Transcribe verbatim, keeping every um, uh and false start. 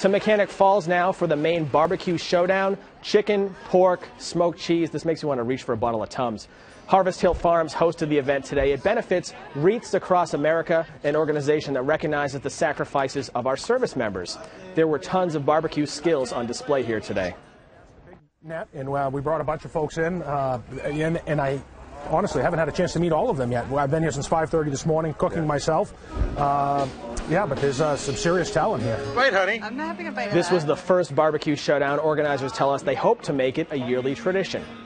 To Mechanic Falls now for the main B B Q Showdown. Chicken, pork, smoked cheese. This makes you want to reach for a bottle of Tums. Harvest Hill Farms hosted the event today. It benefits Wreaths Across America, an organization that recognizes the sacrifices of our service members. There were tons of barbecue skills on display here today. Net, and uh, we brought a bunch of folks in, uh, and, and I honestly haven't had a chance to meet all of them yet. I've been here since five thirty this morning, cooking yeah. myself. Uh, yeah, but there's uh, some serious talent here. Right, honey. I'm not having a bite of This that. was the first B B Q Showdown. Organizers tell us they hope to make it a yearly tradition.